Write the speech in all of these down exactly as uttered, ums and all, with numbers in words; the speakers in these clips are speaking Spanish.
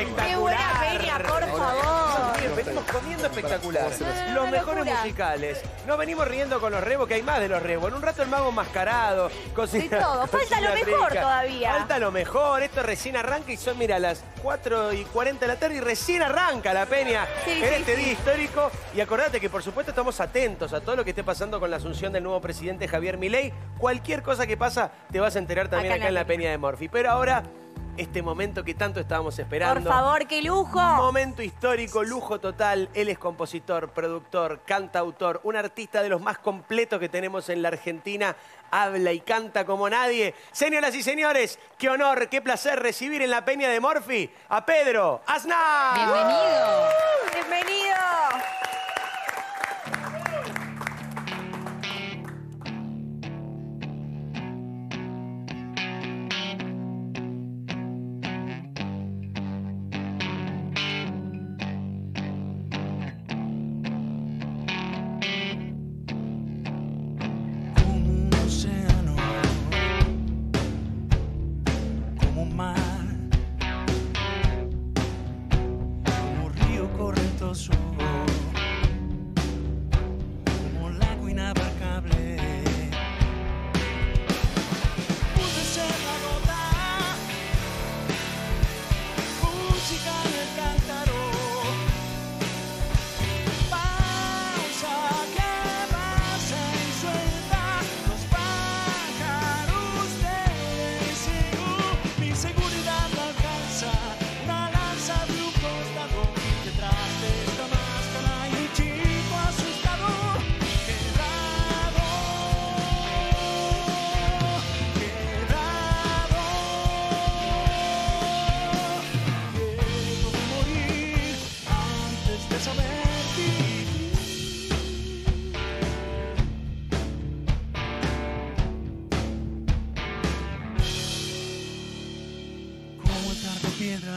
espectacular. ¡Qué buena peña, por favor! Bien, venimos comiendo espectacular. Los mejores musicales. Nos venimos riendo con los rebos, que hay más de los rebos. En un rato el mago enmascarado. Cocina, Sí, todo. Falta lo mejor rica. todavía. Falta lo mejor. Esto recién arranca y son, mira, las cuatro y cuarenta de la tarde y recién arranca la peña Sí, en sí, este sí. día histórico. Y acordate que, por supuesto, estamos atentos a todo lo que esté pasando con la asunción del nuevo presidente Javier Milei. Cualquier cosa que pasa, te vas a enterar también acá, acá en la peña de Morphy. Pero ahora, este momento que tanto estábamos esperando. Por favor, qué lujo. Momento histórico, lujo total. Él es compositor, productor, cantautor, un artista de los más completos que tenemos en la Argentina. Habla y canta como nadie. Señoras y señores, qué honor, qué placer recibir en la peña de Morphy a Pedro Aznar. Bienvenido. Bienvenido. Como lago inabarcable, pude ser la gota, música en el cántaro, pausa que pasa y suelta los pájaros del cielo. Mi seguridad no alcanza una lanza de un costado. Detrás de esta máscara hay un chico asustado, quebrado, quebrado, quieto de morir antes de saber vivir. Como altar de piedra,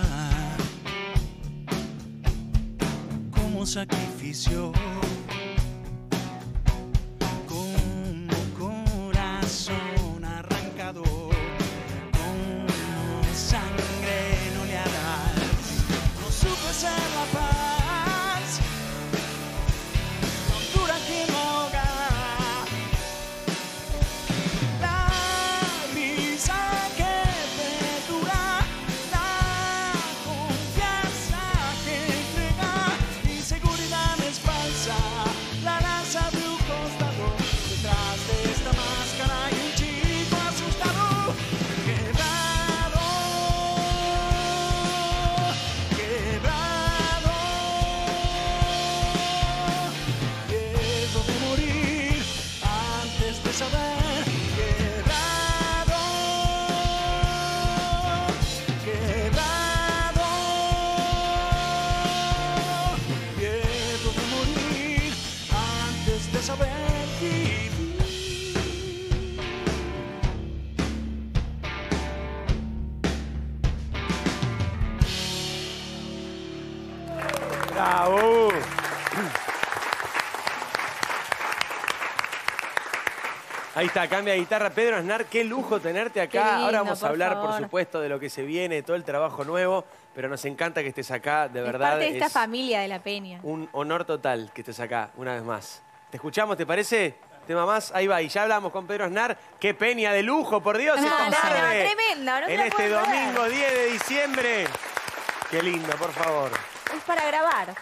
como sacrificio, como corazón arrancado, como sangre en oleadas. No supe ser la paz, la hondura que me ahoga, la risa que perdura, la confianza que entrega. Mi seguridad es falsa, la lanza de un costado. Detrás de esta máscara hay un chico asustado, quebrado, quebrado, quieto de morir antes de saber, quebrado, quebrado, quieto de morir antes de saber vivir. ¡Bravo! Ahí está, cambia de guitarra. Pedro Aznar, qué lujo tenerte acá. Qué lindo, Ahora vamos a por hablar, favor. por supuesto, de lo que se viene, de todo el trabajo nuevo, pero nos encanta que estés acá, de verdad. Es parte de esta es familia de la peña. un honor total que estés acá, una vez más. ¿Te escuchamos, te parece? ¿Tema más? Ahí va, y ya hablamos con Pedro Aznar. ¡Qué peña de lujo, por Dios! No, esta no, no, tarde! tremendo, no te En la este puedo creer. domingo diez de diciembre. ¡Qué lindo, por favor! Es para grabar.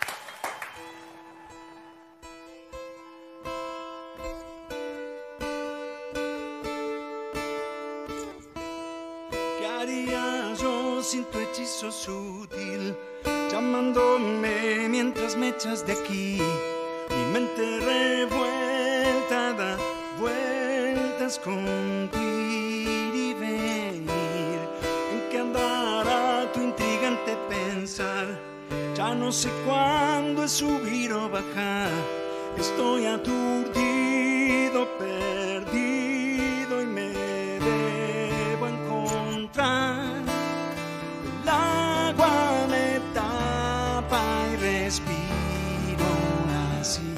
¿Qué haría yo sin tu hechizo sutil? Llamándome mientras me echas de aquí. Mi mente revuelta da vueltas con tu ir y venir. ¿En qué andará tu intrigante pensar? Ya no sé cuándo es subir o bajar. Estoy aturdido, perdido y me debo encontrar. El agua me tapa y respiro así.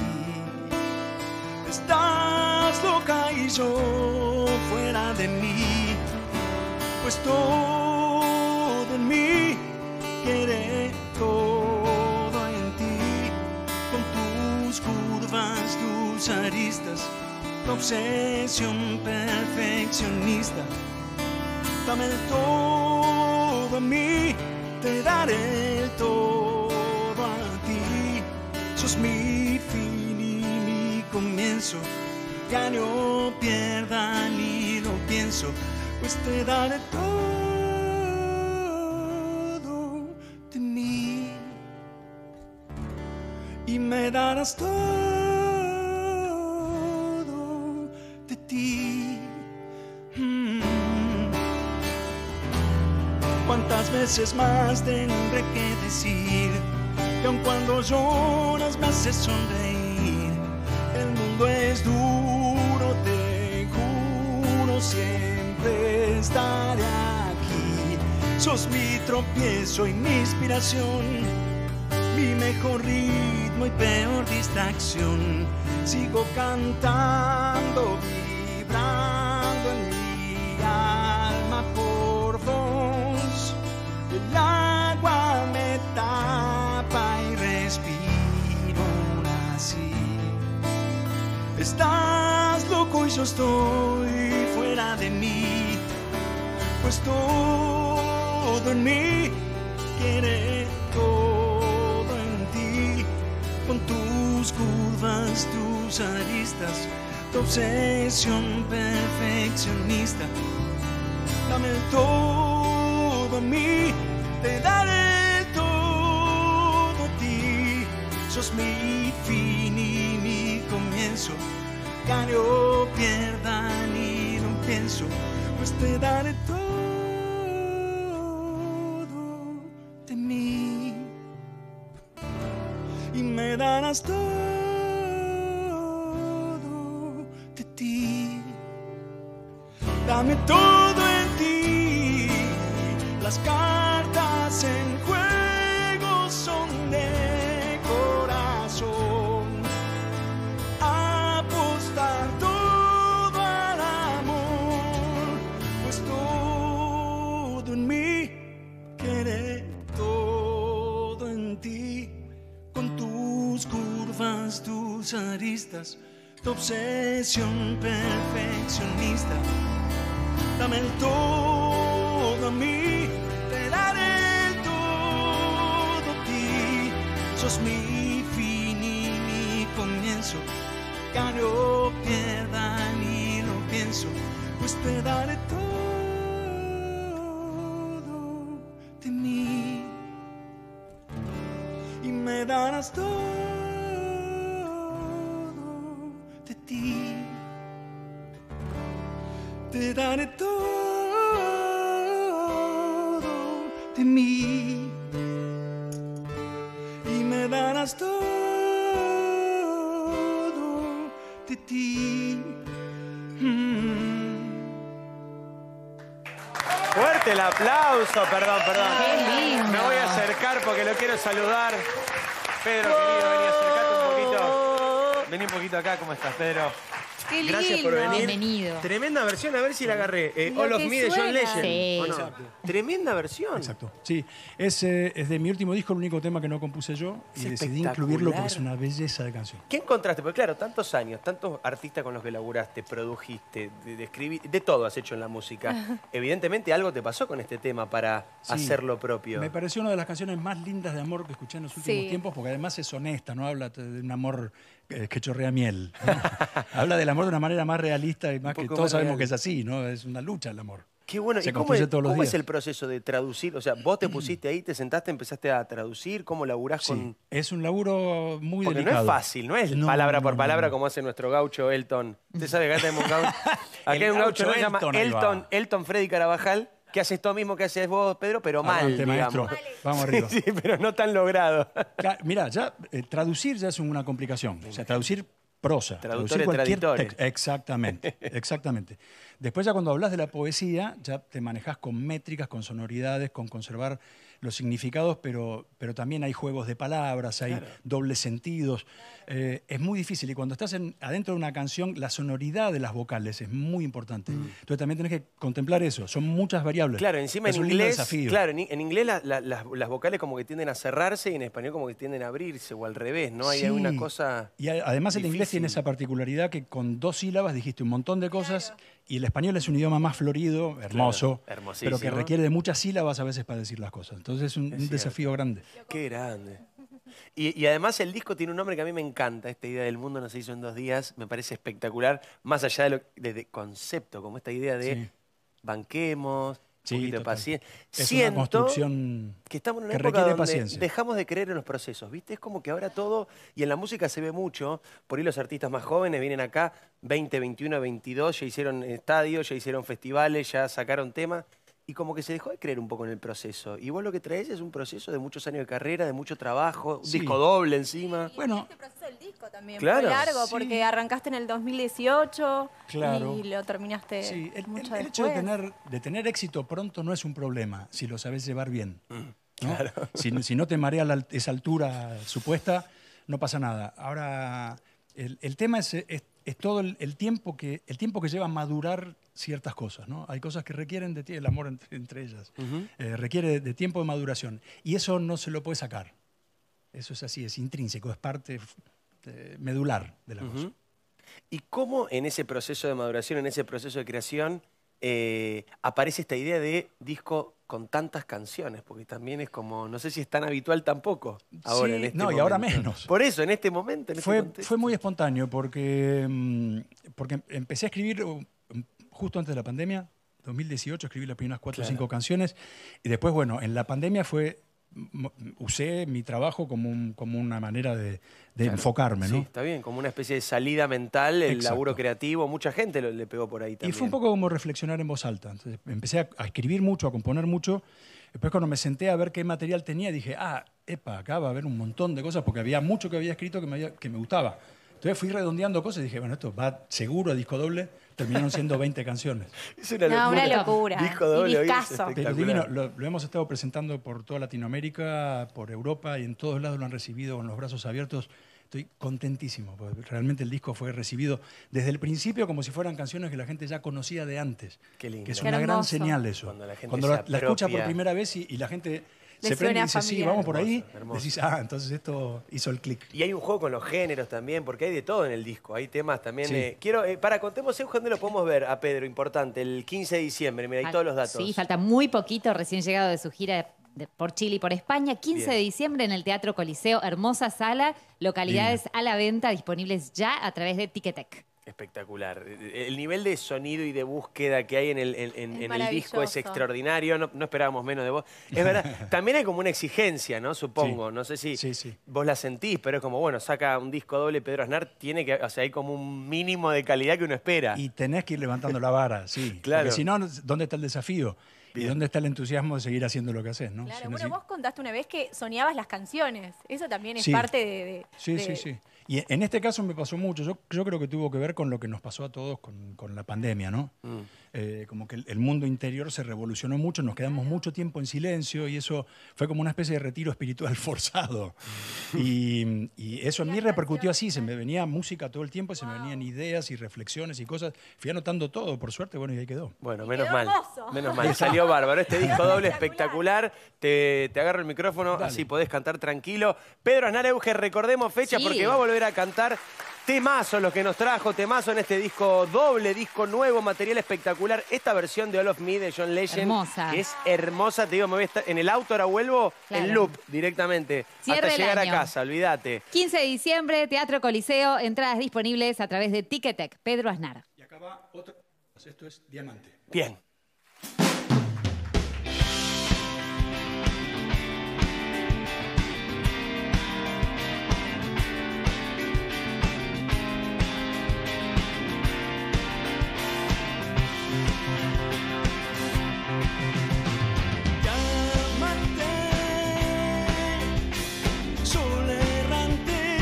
Estás loca y yo fuera de mí, pues todo en mí quiere obsesión perfeccionista. Dame el todo a mí, te daré el todo a ti. Sos mi fin y mi comienzo, gane o pierda ni lo pienso, pues te daré todo de mí y me darás todo de ti. Mm. ¿Cuántas veces más tendré que decir que aun cuando lloras me haces sonreír? El mundo es duro, te juro, siempre estaré aquí. Sos mi tropiezo y mi inspiración, mi mejor ritmo y peor distracción. Sigo cantando, vibrando en mi alma por vos. El agua me tapa y respiro así. Estás loco y yo estoy fuera de mí, pues todo en mí quiere todo en ti. Con tus curvas, tus aristas, tu obsesión perfeccionista. Dame el todo a mí, te daré el todo a ti. Sos mi fin y mi comienzo, gane o pierda ni lo pienso, pues te daré todo de mí y me darás todo de ti. Dame todo en ti, las cartas en juego son de corazón. Apostar todo al amor, pues todo en mí quiere todo en ti. Con tus curvas, tus aristas, tu obsesión perfeccionista. Dame el todo a mí, te daré el todo a ti. Sos mi fin y mi comienzo, gane o pierda ni lo pienso, pues te daré todo de mí y me darás todo de ti. Te daré todo de mí y me darás todo de ti. Mm. Fuerte el aplauso, perdón, perdón. Qué lindo. Me voy a acercar porque lo quiero saludar. Pedro, querido, vení, acercate un poquito. Vení un poquito acá, ¿cómo estás, Pedro? Qué lindo. Gracias por venir. Bienvenido. Tremenda versión, a ver si la agarré. Eh, Lo All of que Me de John suena. Legend. Sí. ¿O no? Exacto. Tremenda versión. Exacto, sí. Es, eh, es de mi último disco, el único tema que no compuse yo. Es Y decidí espectacular. incluirlo porque es una belleza de canción. ¿Qué encontraste? Porque claro, tantos años, tantos artistas con los que laburaste, produjiste, de, de escribir, de todo has hecho en la música. Evidentemente algo te pasó con este tema para Sí. hacer lo propio. Me pareció una de las canciones más lindas de amor que escuché en los últimos Sí. tiempos, porque además es honesta, no habla de un amor eh, que chorrea miel. ¿no? Habla del amor de una manera más realista y más que poco todos más sabemos real. que es así, ¿no? Es una lucha el amor. Qué bueno. Se ¿Y cómo, construye es, todos los cómo es días. el proceso de traducir? O sea, vos te pusiste ahí, te sentaste, empezaste a traducir, ¿cómo laburás Sí, con...? es un laburo muy Porque delicado. no es fácil, no es No, palabra no, por no, palabra no. como hace nuestro gaucho Elton. Usted sabe que acá tenemos un gaucho. Acá El hay un gaucho gaucho que se llama Elton, ahí va. Elton, Elton Freddy Carabajal, que hace esto mismo que haces vos, Pedro, pero mal, Adelante, maestro. digamos. Vamos arriba. Sí, sí, pero no tan logrado. Claro, mira, ya eh, traducir ya es una complicación. O sea, traducir prosa. Traductores, traducir traditores. text- Exactamente, exactamente. Después ya cuando hablas de la poesía, ya te manejas con métricas, con sonoridades, con conservar los significados, pero, pero también hay juegos de palabras, hay dobles sentidos. Eh, es muy difícil. Y cuando estás en- adentro de una canción, la sonoridad de las vocales es muy importante. Entonces también tenés que contemplar eso. Son muchas variables. Claro, encima Es en un lindo inglés, desafío. claro, en, en inglés la- la- las, las vocales como que tienden a cerrarse y en español como que tienden a abrirse o al revés, ¿no? Hay Sí. alguna cosa Y a- además el inglés difícil. tiene esa particularidad que con dos sílabas dijiste un montón de cosas y el español es un idioma más florido, hermoso, Claro, pero que requiere de muchas sílabas a veces para decir las cosas. Entonces es un, un desafío grande. Qué grande. Y, y además el disco tiene un nombre que a mí me encanta. Esta idea del mundo no se hizo en dos días. Me parece espectacular. Más allá de, lo, de, de concepto, como esta idea de Sí. banquemos, Sí, un poquito de total. paciencia. Es Siento una construcción que estamos en una que época requiere donde paciencia. dejamos de creer en los procesos, ¿viste? Es como que ahora todo, y en la música se ve mucho, por ahí los artistas más jóvenes vienen acá, veinte, veintiuno, veintidós, ya hicieron estadios, ya hicieron festivales, ya sacaron temas, y como que se dejó de creer un poco en el proceso. Y vos lo que traes es un proceso de muchos años de carrera, de mucho trabajo, un Sí. disco doble encima. Bueno, Este proceso del disco también Claro. fue largo, Sí. porque arrancaste en el dos mil dieciocho Claro. y lo terminaste sí, el, mucho el- el hecho después. de tener, de tener éxito pronto no es un problema si lo sabes llevar bien. Mm, ¿no? Si, si no te marea la- esa altura supuesta, no pasa nada. Ahora, el, el tema es, es- es todo el, el tiempo que, el tiempo que lleva a madurar ciertas cosas, ¿no? Hay cosas que requieren de ti, el amor entre, entre ellas, eh, requiere de, de tiempo de maduración. Y eso no se lo puede sacar. Eso es así, es intrínseco, es parte eh, medular de la cosa. ¿Y cómo en ese proceso de maduración, en ese proceso de creación, eh, aparece esta idea de disco con tantas canciones? Porque también es como, no sé si es tan habitual tampoco ahora Sí, en este no, y momento. ahora menos. Por eso, en este momento, en este Fue, contexto. fue muy espontáneo porque, mm, porque empecé a escribir um, justo antes de la pandemia, dos mil dieciocho, escribí las primeras cuatro o Claro. cinco canciones y después, bueno, en la pandemia fue, m- usé mi trabajo como, un- como una manera de, de enfocarme, Sí, ¿no? está bien, como una especie de salida mental, el Exacto. laburo creativo. Mucha gente lo- le pegó por ahí Y también. fue un poco como reflexionar en voz alta. Entonces empecé a, a escribir mucho, a componer mucho. Después cuando me senté a ver qué material tenía, dije, ah, epa, acá va a haber un montón de cosas porque había mucho que había escrito que me, había- que me gustaba. Entonces fui redondeando cosas y dije, bueno, esto va seguro a disco doble. Terminaron siendo veinte canciones. Es una No, locura. una locura. Disco Y doble, hoy es discazo. Pero espectacular. divino, lo, lo hemos estado presentando por toda Latinoamérica, por Europa y en todos lados lo han recibido con los brazos abiertos. Estoy contentísimo, porque realmente el disco fue recibido desde el principio como si fueran canciones que la gente ya conocía de antes. Qué lindo. Que es Qué una gran hermoso. señal eso. Cuando la gente Cuando se la, la escucha por apropia. primera vez y, y la gente Le se prende y suena dice, sí, familiar. vamos por ahí, Hermoso, hermoso. decís, ah, entonces esto hizo el clic. Y hay un juego con los géneros también, porque hay de todo en el disco. Hay temas también. Sí. eh, quiero, eh, para, contemos, Eugen, ¿dónde lo podemos ver a Pedro? Importante, el quince de diciembre. Mira, hay Fal- todos los datos. Sí, falta muy poquito, recién llegado de su gira de- por Chile y por España. quince Bien. de diciembre en el Teatro Coliseo, hermosa sala, localidades a la venta, disponibles ya a través de Ticketek. Espectacular. El nivel de sonido y de búsqueda que hay en el, en- en- Es en el disco es maravilloso. extraordinario. No, no esperábamos menos de vos. Es verdad. También hay como una exigencia, ¿no? Supongo. Sí. No sé si Sí, sí. vos la sentís, pero es como, bueno, saca un disco doble Pedro Aznar, tiene que, o sea, hay como un mínimo de calidad que uno espera. Y tenés que ir levantando la vara, sí. Claro. Porque si no, ¿dónde está el desafío? Bien. ¿Y dónde está el entusiasmo de seguir haciendo lo que haces? ¿no? Claro, Si bueno, necesi- vos contaste una vez que soñabas las canciones. Eso también es Sí. parte de... de- Sí, de- sí, sí. Y en este caso me pasó mucho. Yo, yo creo que tuvo que ver con lo que nos pasó a todos con, con la pandemia, ¿no? Mm. Eh, como que el, el mundo interior se revolucionó mucho, nos quedamos mucho tiempo en silencio y eso fue como una especie de retiro espiritual forzado. Y, y eso en mí repercutió así, se me venía música todo el tiempo, se me venían ideas y reflexiones y cosas. Fui anotando todo, por suerte, bueno, y ahí quedó. Bueno, Y menos quedó mal. hermoso. Menos mal. Salió bárbaro. Este disco doble Espectacular. espectacular. Te, te agarro el micrófono, Dale. así podés cantar tranquilo. Pedro Aznar Euge, recordemos fecha Sí. porque va a volver a cantar temazos los que nos trajo, temazo en este disco doble, disco nuevo, material espectacular. Esta versión de All of Me de John Legend, Hermosa. que es hermosa. Te digo, me voy a estar en el auto, ahora vuelvo Claro. en loop directamente. Cierre hasta el llegar año. a casa, olvídate. quince de diciembre, Teatro Coliseo, entradas disponibles a través de Ticketek. Pedro Aznar. Y acá va otra. Esto es Diamante. Bien. Diamante, sol errante,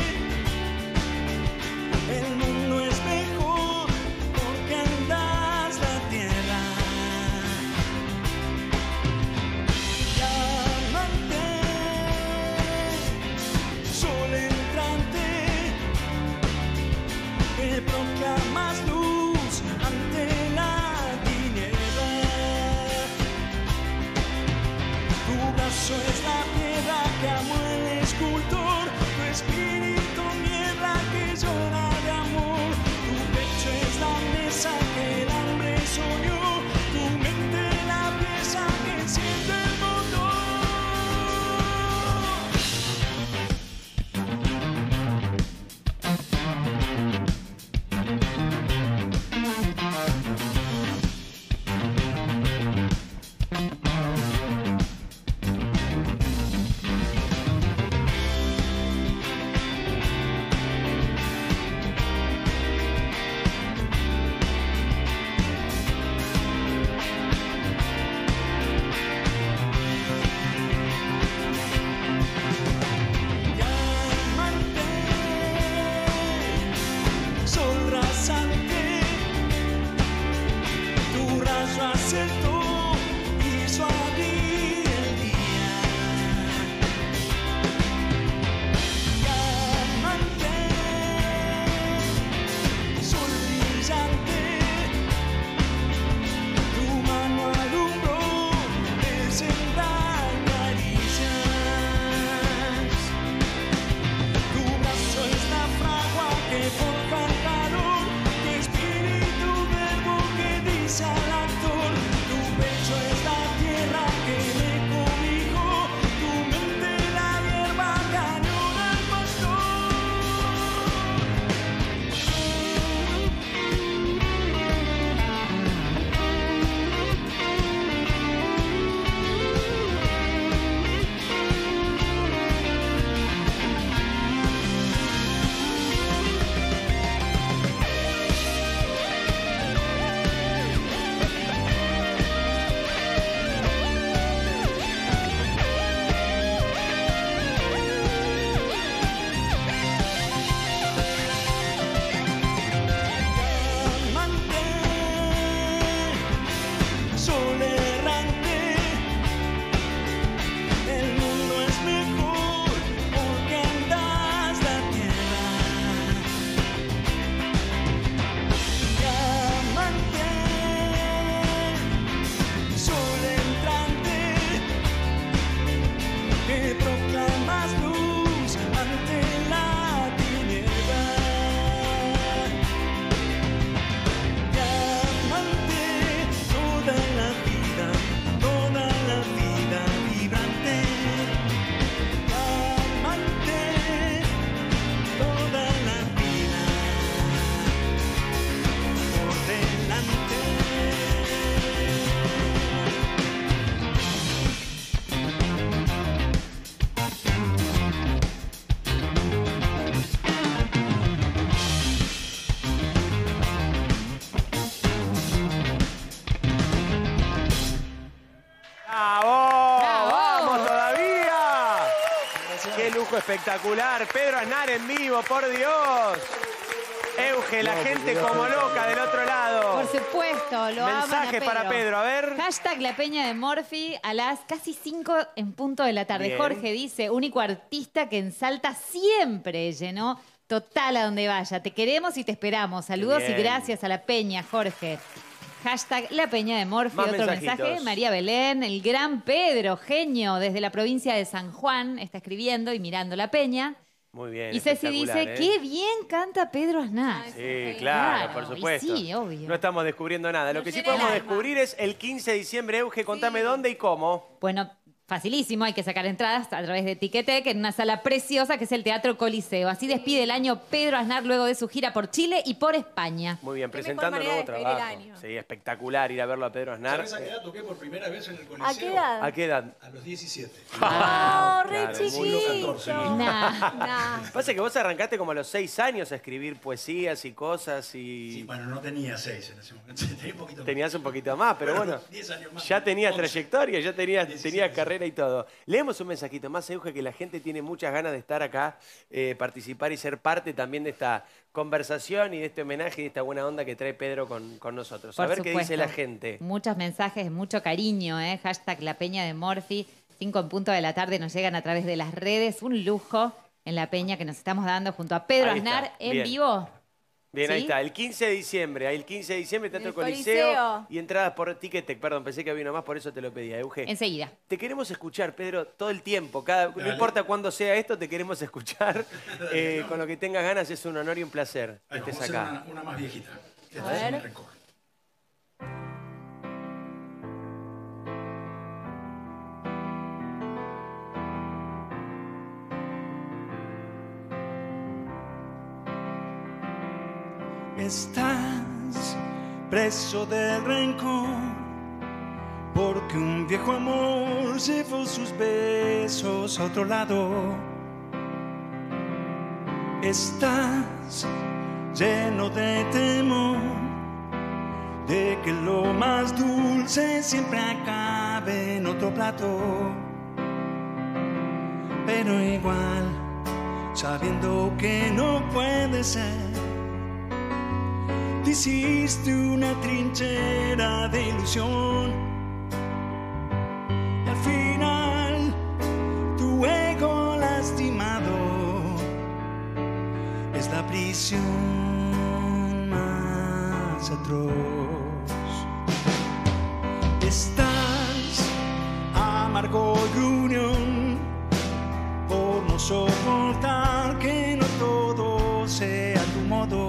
el mundo es mejor porque andas la tierra. Diamante, sol entrante, que proclamas luz ante la tiniebla. Tu brazo es la piedra que amó el escultor, tu espíritu niebla que llora de amor. Qué lujo espectacular. Pedro Aznar en vivo, por Dios. Euge, la gente como loca del otro lado. Por supuesto, lo aman a Mensaje Pedro. para Pedro, a ver. Hashtag La Peña de Morphy a las casi cinco en punto de la tarde. Bien. Jorge dice, único artista que en Salta siempre llenó total a donde vaya. Te queremos y te esperamos. Saludos y Bien. gracias a La Peña, Jorge. Hashtag La Peña de Morphy. Más Otro mensajitos. mensaje. María Belén, el gran Pedro, genio, desde la provincia de San Juan, está escribiendo y mirando La Peña. Muy bien. Y Ceci dice, espectacular, ¿eh? qué bien canta Pedro Aznar. Sí, claro, Claro, por y supuesto. sí, obvio. No estamos descubriendo nada. Lo Nos que sí llena el podemos alma. descubrir es el quince de diciembre. Euge, contame dónde y cómo. Bueno, facilísimo, hay que sacar entradas a través de Ticketek en una sala preciosa que es el Teatro Coliseo. Así despide el año Pedro Aznar luego de su gira por Chile y por España. Muy bien, Qué mejor presentando manera nuevo de despedir el trabajo. año. Sí, espectacular ir a verlo a Pedro Aznar. ¿Sabes a qué edad toqué por primera vez en el Coliseo? ¿A qué edad? ¿A qué edad? A los diecisiete. ¡Oh, re Claro, muy chiquito! Nah. Nah. Pasa que vos arrancaste como a los seis años a escribir poesías y cosas y Sí, bueno, no tenía seis en ese momento. Tenía un poquito más. tenías un poquito más, pero bueno, diez años más. ya tenías once. trayectoria, ya tenías, diecisiete, tenías sí. carrera y todo. Leemos un mensajito más, Euge, que la gente tiene muchas ganas de estar acá, eh, participar y ser parte también de esta conversación y de este homenaje y de esta buena onda que trae Pedro con, con nosotros. A Por ver qué dice supuesto. la gente. Muchos mensajes, mucho cariño, ¿eh? Hashtag La Peña de Morphy. Cinco en punto de la tarde nos llegan a través de las redes. Un lujo en La Peña que nos estamos dando junto a Pedro Ahí está, Aznar en bien. vivo. Bien, ahí ¿Sí? está, el quince de diciembre, ahí el quince de diciembre, Teatro El Coliseo, Coliseo. y entradas por Ticketek. Perdón, pensé que había una más, por eso te lo pedía, Euge. Enseguida. Te queremos escuchar, Pedro, todo el tiempo. Cada, no importa cuándo sea esto, te queremos escuchar. Eh, con lo que tengas ganas, es un honor y un placer que Ahí, estés vamos a hacer acá. una, una más viejita. Esta A es ver. mi rencor. Estás preso del rencor, porque un viejo amor llevó sus besos a otro lado. Estás lleno de temor, de que lo más dulce siempre acabe en otro plato. Pero igual, sabiendo que no puede ser, te hiciste una trinchera de ilusión. Y al final, tu ego lastimado es la prisión más atroz. Estás amargo y gruñón por no soportar que no todo sea a tu modo.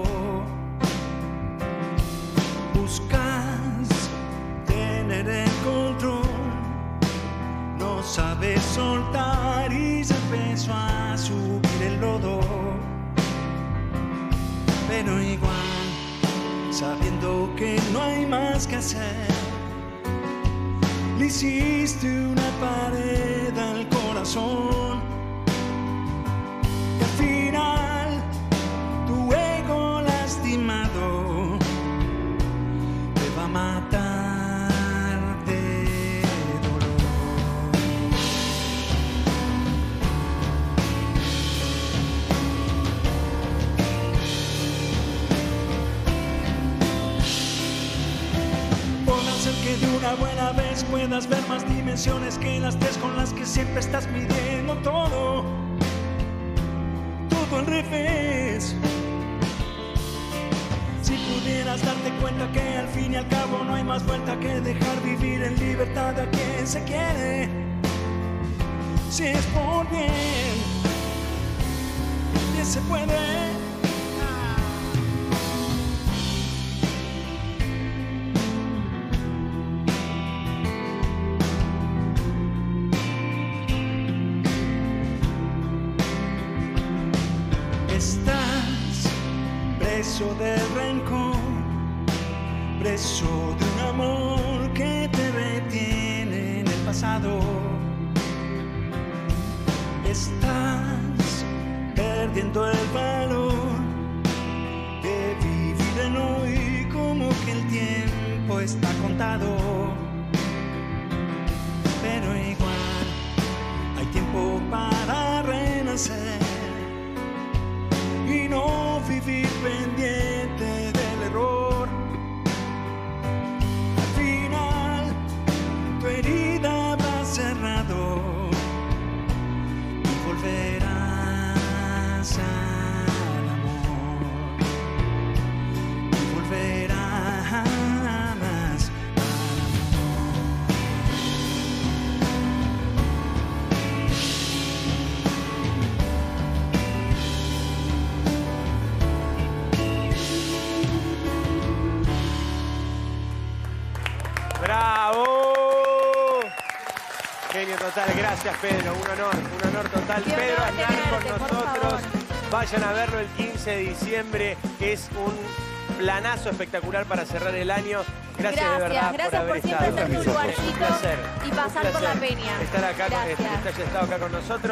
Buscas tener el control, no sabes soltar y se empezó a subir el lodo. Pero igual, sabiendo que no hay más que hacer, le hiciste una pared al corazón. Y al final, tu ego lastimado te va a matar de dolor. Por hacer que de una buena vez puedas ver más dimensiones que las tres con las que siempre estás midiendo todo, todo al revés. Si pudieras darte cuenta que al fin y al cabo no hay más vuelta que dejar vivir en libertad a quien se quiere, si es por bien, bien se puede. Estás preso del rencor, preso de un amor que te retiene en el pasado. Estás perdiendo el valor de vivir en hoy, como que el tiempo está contado. Pero igual hay tiempo para renacer total. Gracias, Pedro. Un honor, un honor total. Qué Pedro honor Aznar tenerte, con por nosotros. favor. Vayan a verlo el quince de diciembre, que es un planazo espectacular para cerrar el año. Gracias, de verdad gracias por haber por siempre estado. hacer tu Es un lugarcito placer, y un pasar por la placer peña. Estar acá, con- Gracias. que hayas estado acá con nosotros.